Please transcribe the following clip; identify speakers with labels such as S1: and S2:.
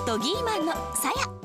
S1: ドギーマンのさや。